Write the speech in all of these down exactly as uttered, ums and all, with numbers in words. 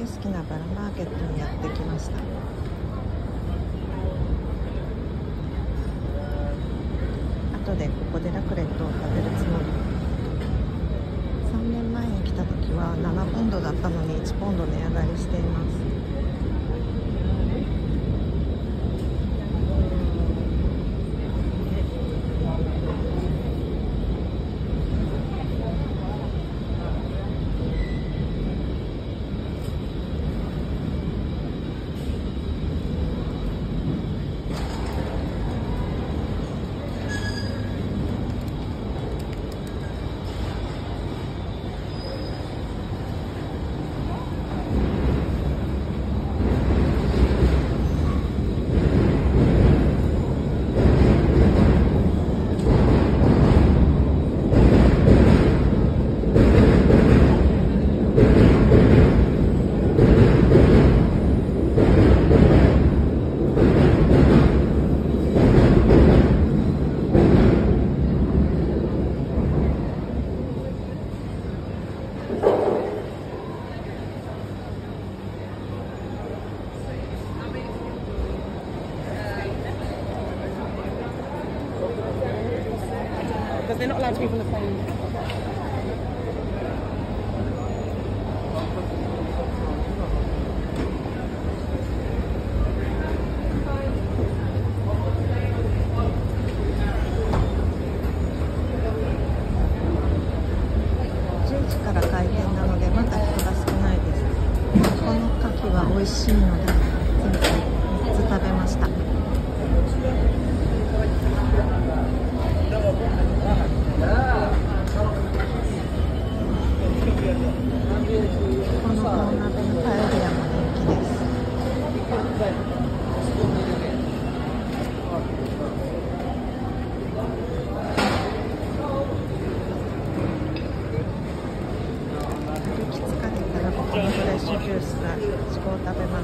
好きなバラマーケットにやってきました。後でここでラクレットを食べるつもり。さんねんまえに来た時はななポンドだったのにいちポンド値上がりしています。 Because they're not allowed to be from the plane. じゅうじから開店なのでまだ人が少ないです。この牡蠣は美味しいので全部みっつ食べました。この大鍋のパエリアも人気です。歩き疲れたらここのフレッシュジュースがいちごを食べます。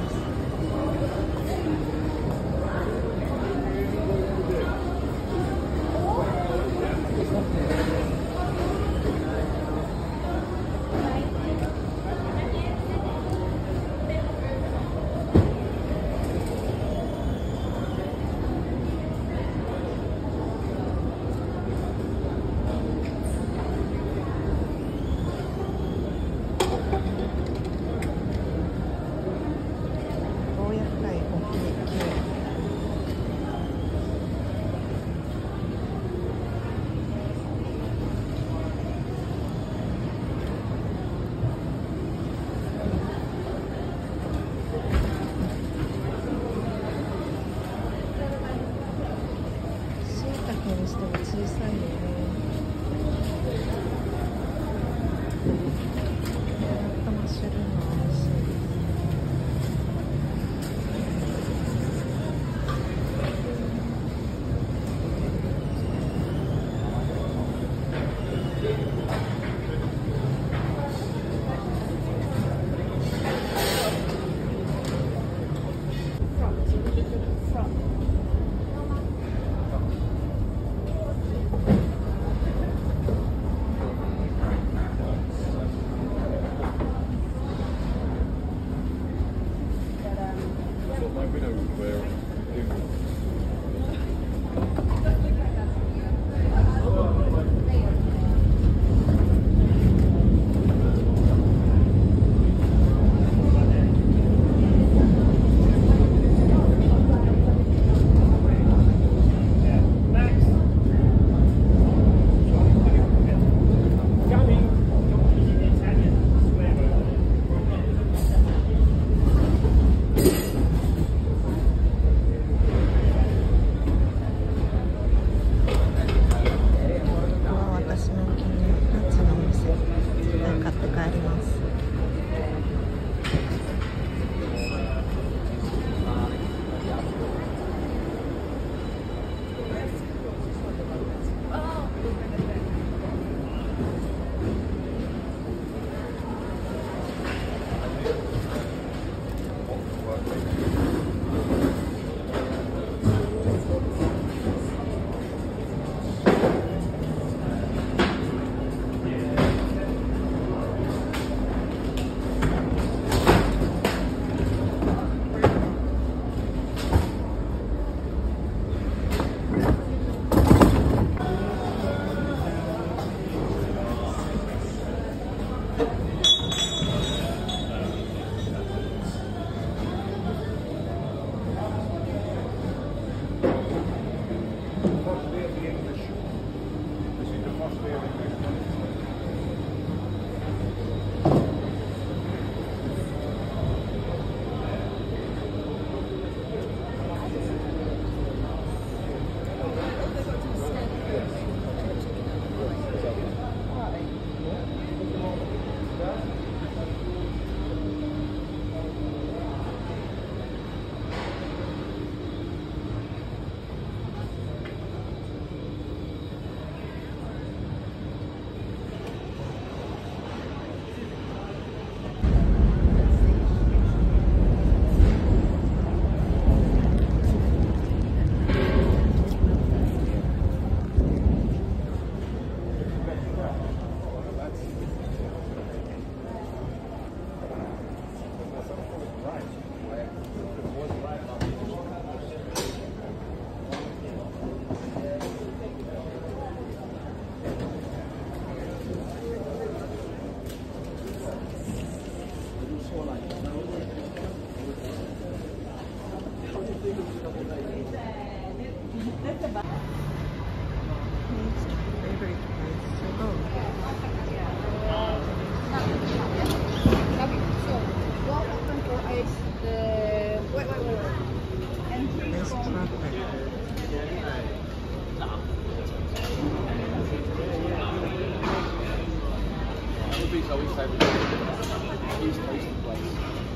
It's my favorite place to go. So, what happened for is the wait, wait, wait, wait. Entry Best from traffic. Movies always say East Coast place.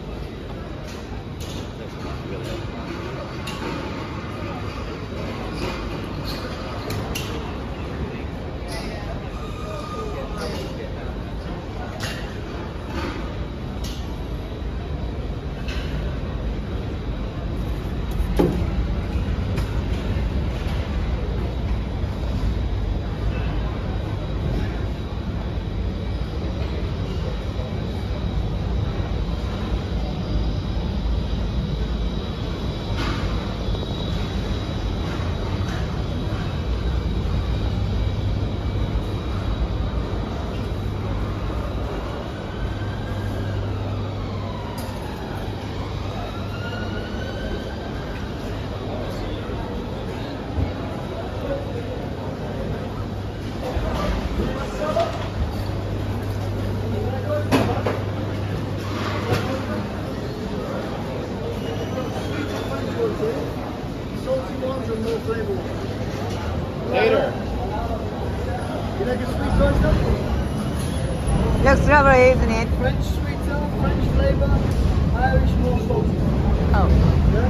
Salty ones are more flavorful. Later. You like a sweet toast up? Looks lovely, isn't it? French sweeter, French flavor, Irish more salty. Oh. Yeah?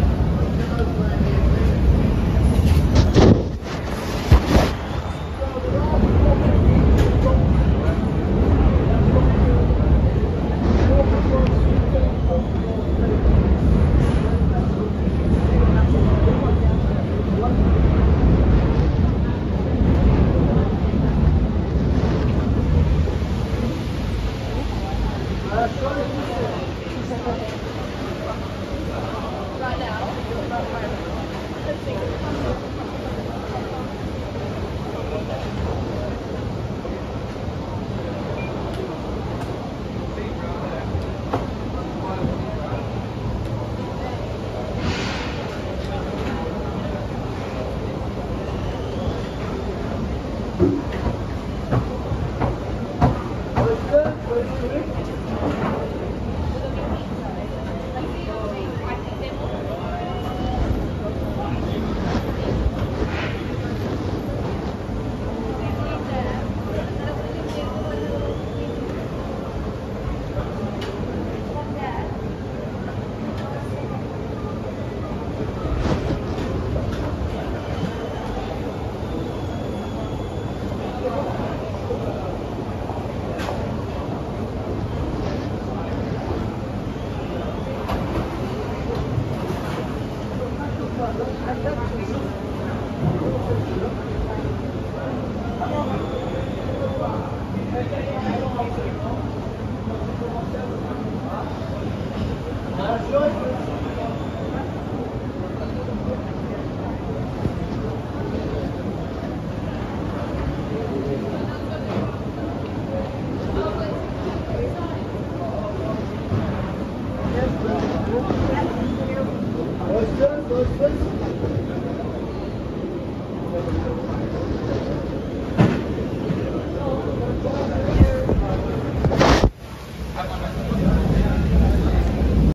right now. Let's see.